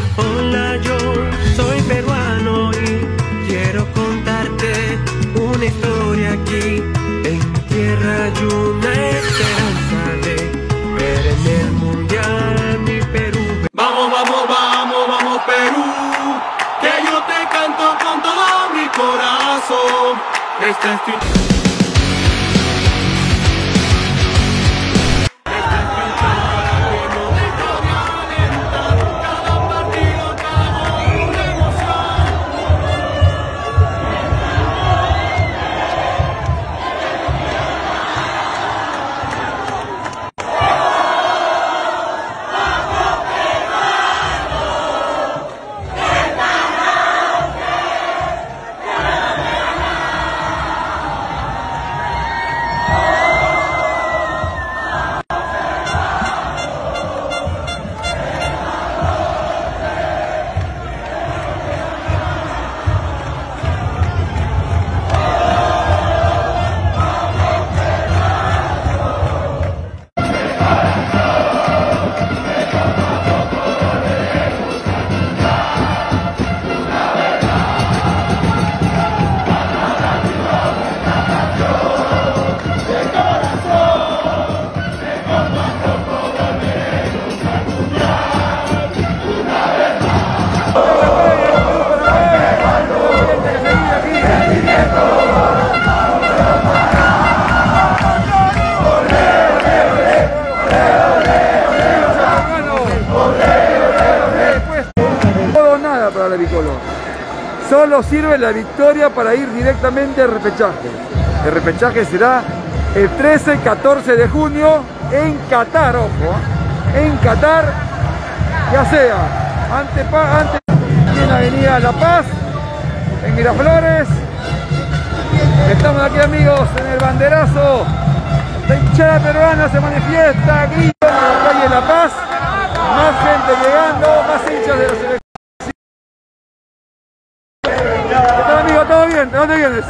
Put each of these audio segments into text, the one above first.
Hola, yo soy peruano y quiero contarte una historia aquí. En mi tierra hay una esperanza de ver en el mundial mi Perú. Vamos, vamos, vamos, vamos Perú, que yo te canto con todo mi corazón. Esta es tu... Para la bicolor. Solo sirve la victoria para ir directamente al repechaje. El repechaje será el 13 y 14 de junio en Qatar, ojo, en Qatar, ya sea ante en Avenida La Paz, en Miraflores. Estamos aquí, amigos, en el banderazo. La hinchada peruana se manifiesta, grita en la calle La Paz, más gente llegando, más hinchas de la selección. ¿Qué tal, amigo? ¿Todo bien? ¿De dónde vienes?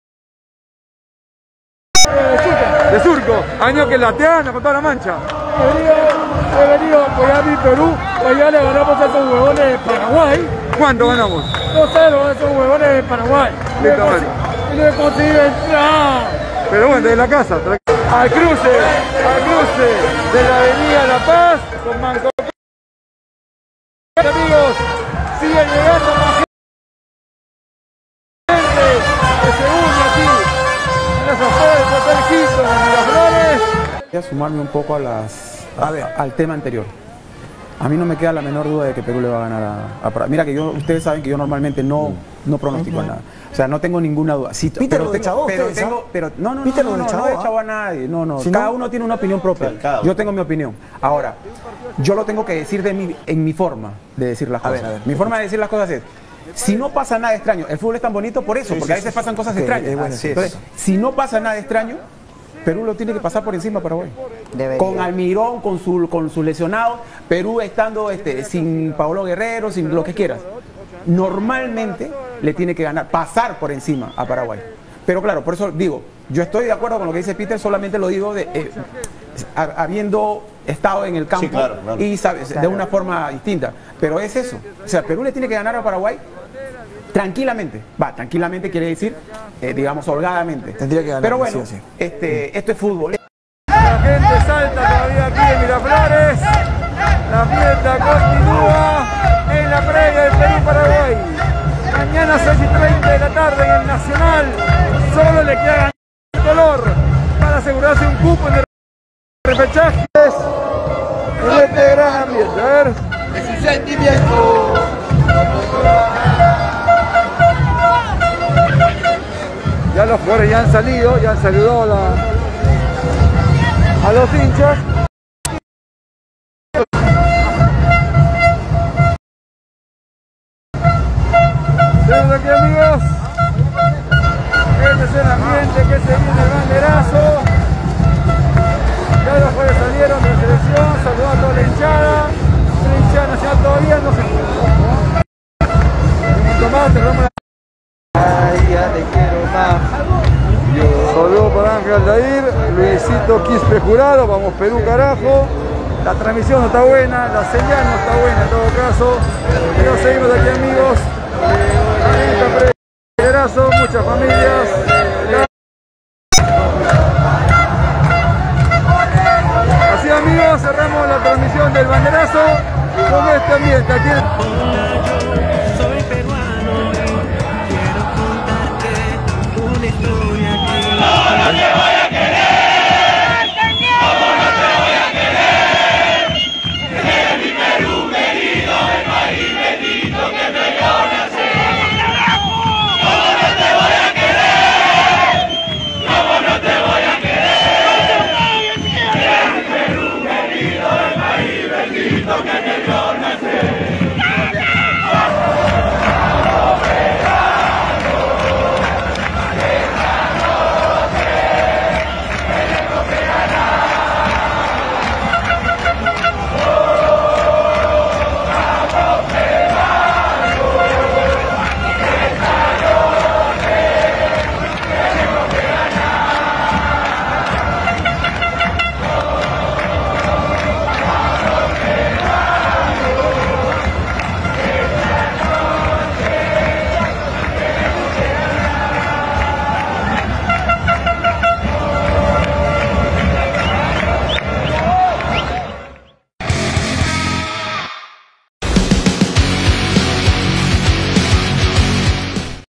De Surco. Año que latean con toda la mancha. He venido a apoyar mi Perú. Allá le ganamos a esos huevones de Paraguay. ¿Cuánto ganamos? 2-0 a esos huevones de Paraguay. Y no he conseguido entrar. Pero bueno, desde la casa. Al cruce de la avenida La Paz con Manco. Amigos, sigue llegando más gente. Que se une aquí en las afueras del Hotel Quito, en Miraflores. Voy a sumarme un poco al tema anterior. A mí no me queda la menor duda de que Perú le va a ganar a Paraguay. Mira que ustedes saben que yo normalmente no pronostico nada. O sea, no tengo ninguna duda. Sí, Peter lo echó, no he echado a nadie. Si cada uno tiene una opinión propia. Yo tengo mi opinión. Ahora, yo lo tengo que decir en mi forma de decir las cosas. Mi forma de decir las cosas es: si no pasa nada extraño, el fútbol es tan bonito por eso, porque a veces pasan cosas extrañas. Entonces, si no pasa nada extraño, Perú lo tiene que pasar por encima a Paraguay. Con Almirón, con sus lesionados, Perú estando sin Paolo Guerrero, sin lo que quieras. Normalmente le tiene que ganar, pasar por encima a Paraguay. Pero claro, por eso digo, yo estoy de acuerdo con lo que dice Peter, solamente lo digo habiendo estado en el campo, sí, claro. Y sabes, de una forma distinta. Pero es eso. O sea, Perú le tiene que ganar a Paraguay tranquilamente. Tranquilamente quiere decir, digamos, holgadamente. Tendría que ganar. Pero bueno, sí. Esto es fútbol. La gente salta todavía aquí en Miraflores. La fiesta continúa en la previa del Perú-Paraguay. Mañana 6:30 de la tarde en el Nacional. Solo le queda ganar el color para asegurarse un cupo en el repechaje. En este gran ambiente. A ver. Es un sentimiento. Ya los jugadores ya han salido, ya han saludado a los hinchas. Tenemos aquí, amigos. Este es el ambiente que se viene el banderazo. Ya los jugadores salieron de la selección, saludó a toda la hinchada. La hinchada nacional todavía no se encuentra. Un momento más, cerramos la... Ay, ya te quiero más. Saludos para Ángel Aldair, Luisito Quispe Jurado, vamos Perú carajo. La transmisión no está buena, la señal no está buena en todo caso. Pero seguimos aquí, amigos. Muchas familias. Así, amigos, cerramos la transmisión del banderazo con este ambiente aquí.